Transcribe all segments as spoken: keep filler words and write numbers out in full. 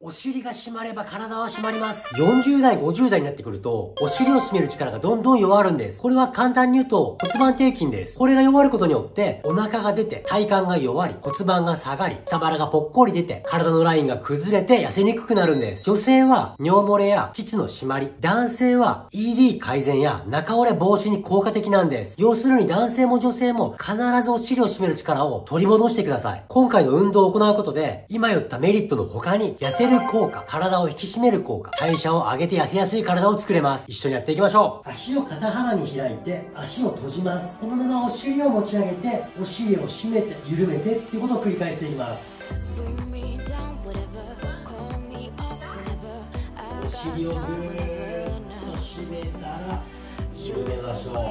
お尻が締まれば体は締まります。よんじゅう代、ごじゅう代になってくると、お尻を締める力がどんどん弱るんです。これは簡単に言うと骨盤底筋です。これが弱ることによって、お腹が出て、体幹が弱り、骨盤が下がり、下腹がぽっこり出て、体のラインが崩れて痩せにくくなるんです。女性は尿漏れや膣の締まり、男性は イーディー 改善や中折れ防止に効果的なんです。要するに男性も女性も必ずお尻を締める力を取り戻してください。今回の運動を行うことで、今言ったメリットの他に、痩せる効果、体を引き締める効果、代謝を上げて痩せやすい体を作れます。一緒にやっていきましょう。足を肩幅に開いて、足を閉じます。このままお尻を持ち上げて、お尻を締めて、緩めてっていうことを繰り返していきます。お尻をぐーっと締めたら、緩めましょう。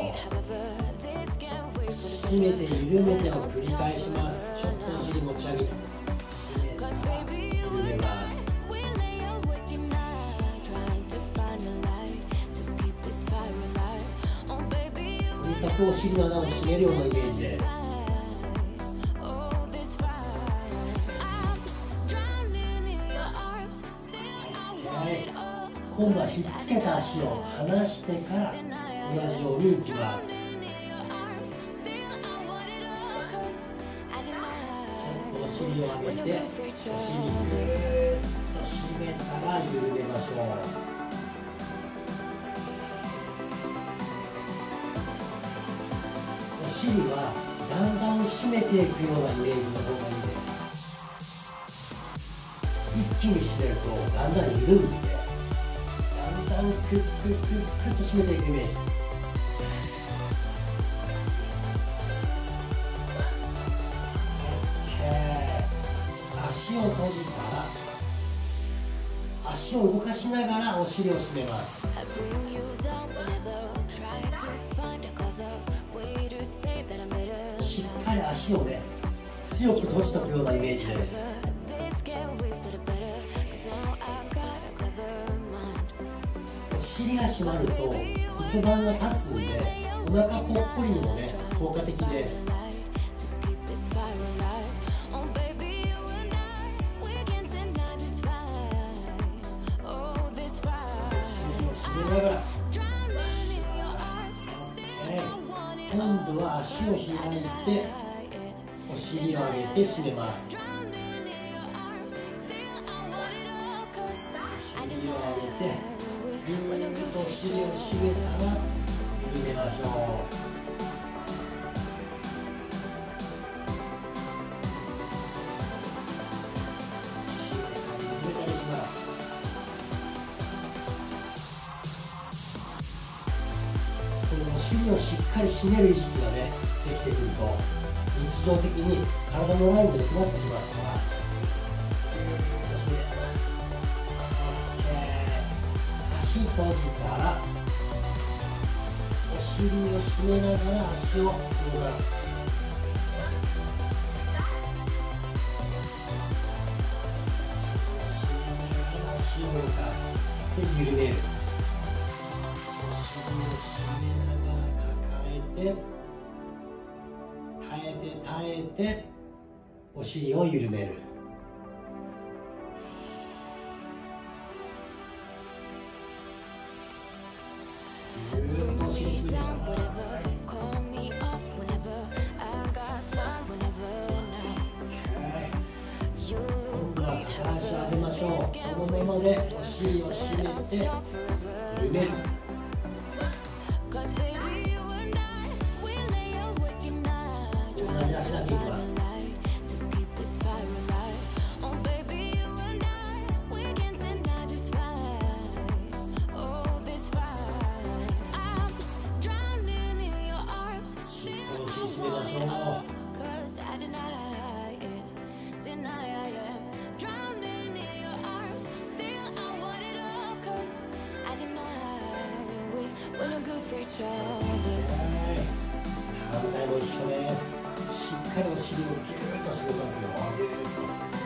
締めて緩めてを繰り返します。ちょっとお尻持ち上げて、緩めます。お尻の穴を締めるようなイメージです。今度はひっつけた足を離してから同じようにいきます。ちょっとお尻を上げて、お尻ぐーっと締めたら緩めましょう。お尻はだんだん締めていくようなイメージの方がいいです。一気に締めるとだんだん緩んで、だんだんクックックックッと締めていくイメージ。足を閉じたら、足を動かしながらお尻を締めます。しっかり足をね、強く閉じておくようなイメージです。お尻が締まると骨盤が立つんで、お腹ぽっこりにもね、効果的です。今度は足を開いてお尻を上げて締めます。お尻を上げてぐーっとお尻を締めたら緩めましょう。緩めたりします。お尻をしっかり締める意識がね、できてくると日常的に体のラインが良くなってきますから、足閉じたらお尻を締めながら足を振ります。足を動かすで緩める。耐えて耐えてお尻を緩める。ぐーっとお尻締めてください。今度は片足を上げましょう。このままでお尻を締めて緩める。足だけいきます。しっかりお尻締めましょう。反対も一緒です。しっかりお尻をギューッと締めますよ。ギューッと。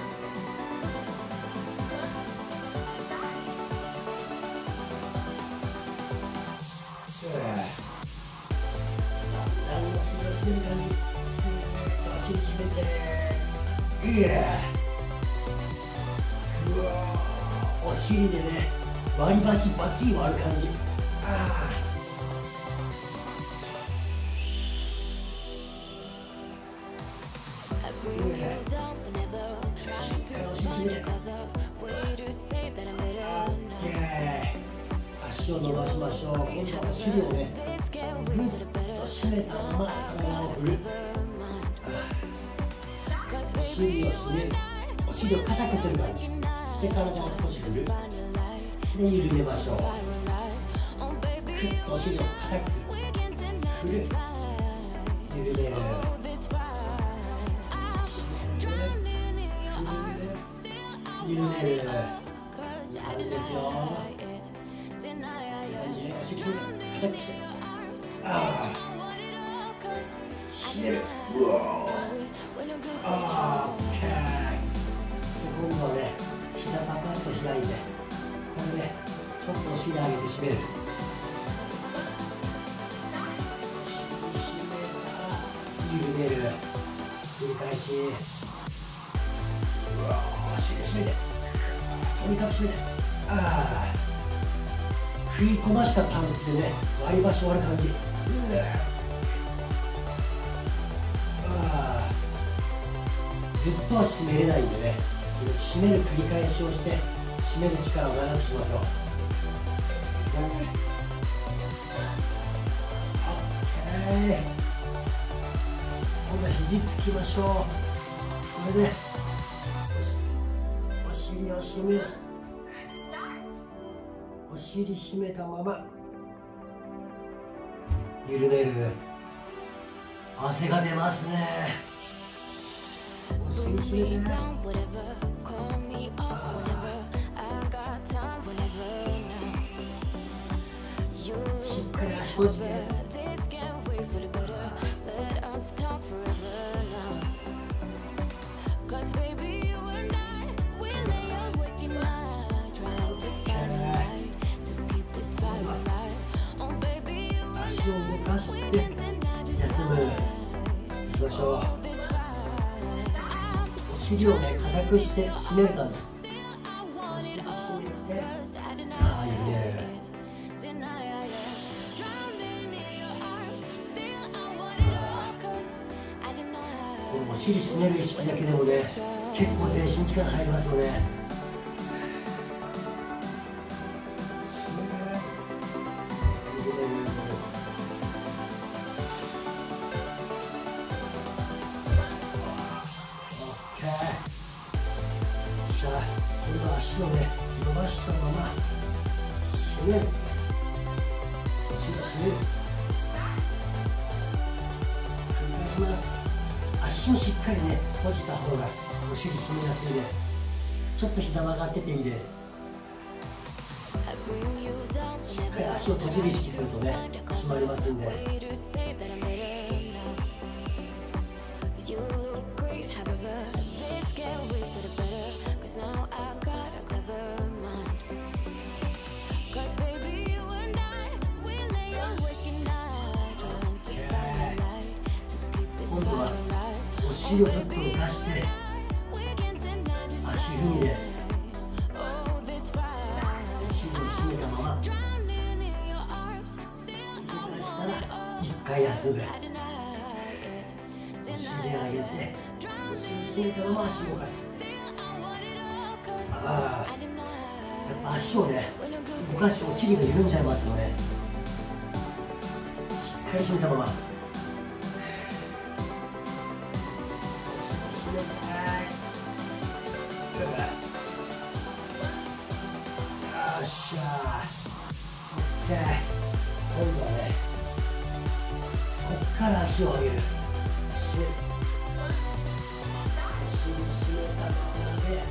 だんだんお尻を締める感じ。ギューッと足を締めて。うわー。 お尻でね割り箸バキー割る感じ。ああ足を伸ばしましょう。今度はお尻をねぐっと締めたまま体を振る。お尻を締める。お尻を硬くする感じで体を少し振る。で緩めましょう。クッとお尻を硬くする。振る。緩める。緩める。いい感じですよ。お尻硬くして、ああ締める。うわあー OK。 今度はね膝パカッと開いて、これでちょっとお尻上げて締める。締めたら緩める。繰り返し。うわー締め締めて、とにかく締めて、ああ食い込ましたパンツでね割り箸割る感じ。うあずっとは締めれないんでね、締める繰り返しをして締める力を長くしましょう。OK。今度は肘つきましょう。これでお尻を締める。お尻締めたまま緩める。汗が出ますね。お尻締めて、しっかり足閉じて、足を動かして休む。いきましょう。お尻をね硬くして締める感じ。お尻締めて、ああ緩める。このお尻締める意識だけでもね結構全身力入りますよね。今度は足をね伸ばしたまま締める。お尻締める。繰り返します。足をしっかりね閉じた方がお尻締めやすいです。ちょっと膝曲がってていいです。しっかり足を閉じる意識するとね締まりますんで。今度はお尻をちょっと浮かして足踏みです。お尻を締めたまま動かしたら一回休む。お尻上げてお尻締めたまま足動かす。ああやっぱ足をね動かしてお尻が緩んじゃいますよね。しっかり締めたままよっしゃー。 OK。 今度はねこっから足を上げる。お尻締めたままで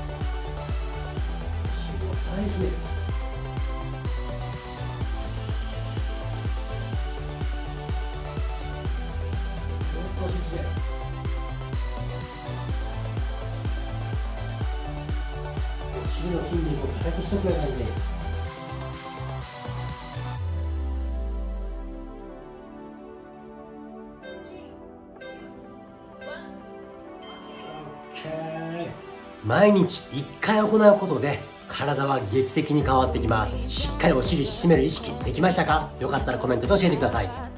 お尻をさらに締める。もう少し締める。お尻の筋肉を硬くしとくような感じでいい。毎日いっかい行うことで体は劇的に変わってきます。しっかりお尻締める意識できましたか？よかったらコメントで教えてください。